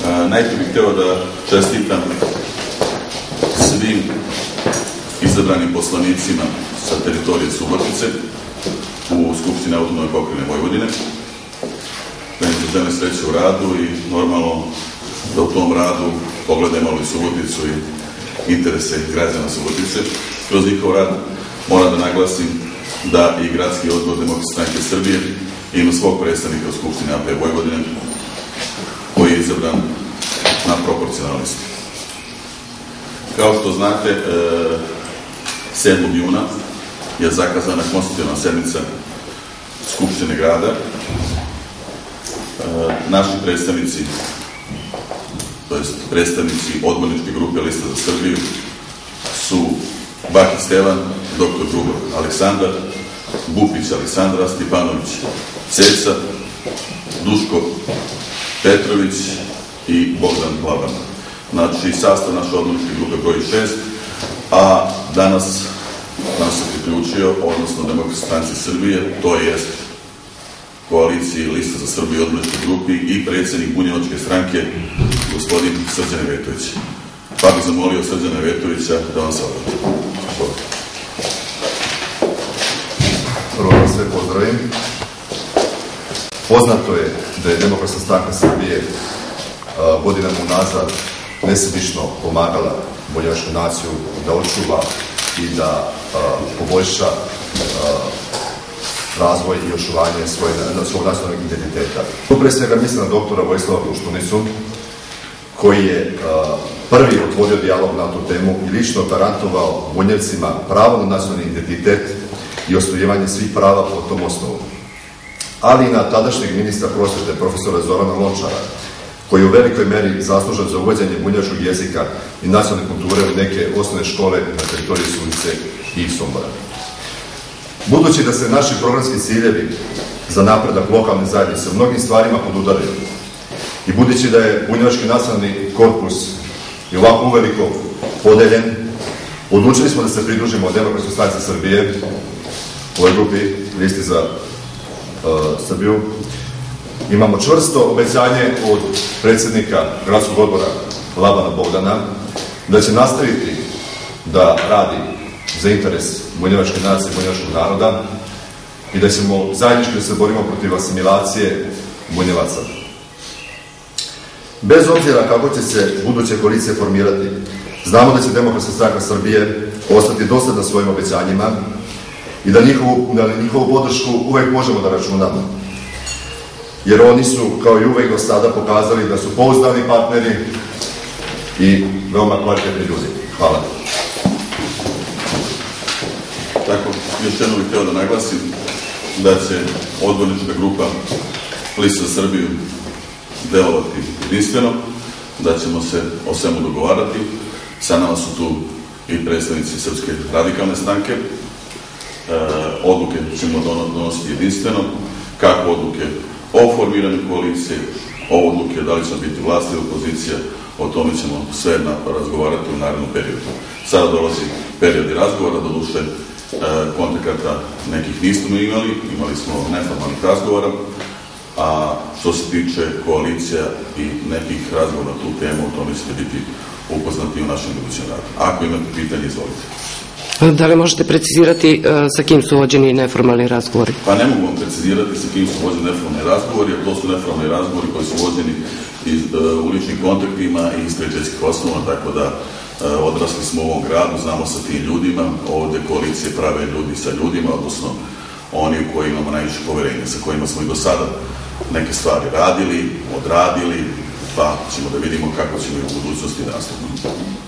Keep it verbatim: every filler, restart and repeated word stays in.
Najprije bih hteo da čestitam svim izabranim poslanicima sa teritorije Subotice u Skupštini Autonomne pokrajine Vojvodine. Da im se žene sreće u radu i normalno da u tom radu pogledamo li Suboticu i interese građana Subotice. Kroz njihov rad moram da naglasim da i Gradski odbor Demokratske stranke Srbije ima svog predstavnika u Skupštini A P Vojvodine koji je izabran na proporcionalnoj listi. Kao što znate, sedmog juna je zakazana konstitutivna sednica Skupštine grada. Naši predstavnici, to jest predstavnici odborničke grupe Lista za Srbiju su Bakić Stevan, doktor Grubor Aleksandar, Bupić Aleksandra, Stipanović Ceca, Duško Petrović i Bogdan Laban. Znači, sastav naše odborničke grupe broji šest, a danas nam se priključio, odnosno Demokratske stranke Srbije, to jest koaliciji Lista za Srbiju odborničkoj grupi i predsjednik Bunjevačke stranke, gospodin Srđan Vetović. Pa bih zamolio Srđana Vetovića da vam se obrati. Prvo vas sve pozdravim. Poznato je da je Demokratska stranka Srbije godinama unazad nesebično pomagala bunjevačku naciju da očuva i da poboljša razvoj i očuvanje svog nacionalnog identiteta. Tu pre svega mislim na doktora Vojislava Koštunicu, koji je prvi otvorio dijalog na tu temu i lično garantovao Bunjevcima pravo na nacionalni identitet i ostvarivanje svih prava po tom osnovu. Ali i na tadašnjeg ministra prosvete, profesora Zorana Lončara, koji je u velikoj meri zaslužan za uvođenje bunjevačkog jezika i nacionalne kulture u neke osnovne škole na teritoriji Subotice i Sombora. Budući da se naši programski ciljevi za napredak lokalne zajednice u mnogim stvarima podudaraju i budući da je bunjevački nacionalni korpus i ovako uveliko podeljen, odlučili smo da se pridružimo Demokratskoj stranci Srbije u ovoj grupi Listi za Srbiju. Imamo čvrsto obećanje od predsjednika Gradskog odbora Labana Bogdana da će nastaviti da radi za interes bunjevačke nacije i bunjevačkog naroda i da ćemo zajednički da se borimo protiv asimilacije bunjevaca. Bez obzira kako će se buduće koalicije formirati, znamo da će Demokratska stranka Srbije ostati dosledna svojim obećanjima i da na njihovu podršku uvek možemo da računamo. Jer oni su, kao i uvek do sada, pokazali da su pouzdani partneri i veoma kvalitetni ljudi. Hvala. Tako, još jedno bih hteo da naglasim da će odbornička grupa Lista za Srbiju delovati jedinstveno, da ćemo se o svemu dogovarati. Sa nama su tu i predstavnici Srpske radikalne stranke. Odluke ćemo donositi jedinstveno, kako odluke o formiranju koalicije, o odluke da li će biti vlast ili opozicija, o tome ćemo sve razgovarati u narednom periodu. Sada dolazi period i razgovora, do duše kontakata nekih nismo imali, imali smo neformalnih razgovora, a što se tiče koalicija i nekih razgovora na tu temu, o tome ćete biti upoznati u našem budućem radu. Ako imate pitanje, izvolite. Da li možete precizirati sa kim su vođeni neformalni razgovori? Pa ne mogu vam precizirati sa kim su vođeni neformalni razgovori, jer to su neformalni razgovori koji su vođeni iz uličnih kontaktima i iz prijateljskih osnova, tako da odrasli smo u ovom gradu, znamo sa tim ljudima, ovde koalicije prave ljudi sa ljudima, odnosno oni u koji imamo najviše poverenja, sa kojima smo i do sada neke stvari radili, odradili, pa ćemo da vidimo kako ćemo i u budućnosti nastupiti.